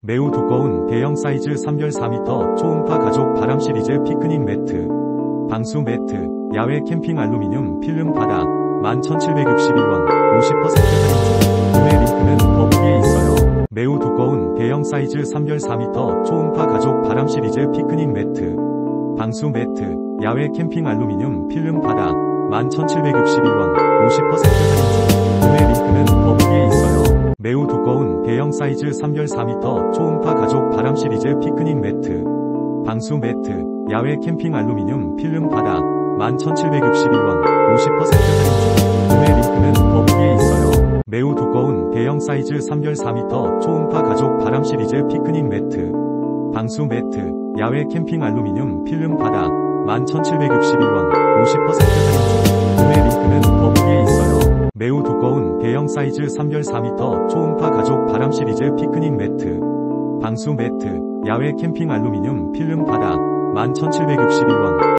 매우 두꺼운 대형 사이즈 3결 4m 초음파 가족 바람 시리즈 피크닉 매트, 방수 매트, 야외 캠핑 알루미늄 필름 바닥 11,762원 50% 할인 중. 구매 링크는 더보기에 있어요. 매우 두꺼운 대형 사이즈 3결 4m 초음파 가족 바람 시리즈 피크닉 매트, 방수 매트, 야외 캠핑 알루미늄 필름 바닥 11,762원 50% 할인 중. 구매 링크는 더보기에 있어요. 매우 두꺼운 대형 사이즈 3결 4m 초음파 가족 바람 시리즈 피크닉 매트, 방수 매트, 야외 캠핑 알루미늄 필름 바닥 11,762원 50% 할인 중. 구매 링크는 더보기에 있어요. 매우 두꺼운 대형 사이즈 3결 4m 초음파 가족 바람 시리즈 피크닉 매트, 방수 매트, 야외 캠핑 알루미늄 필름 바닥 11,762원 50% 할인 중. 구매 링크는 더보기에 있어요. 매우 두꺼운 대형 사이즈 3결 4m 초음파 가족 바람 시리즈 피크닉 매트, 방수 매트, 야외 캠핑 알루미늄 필름 바닥 11,762원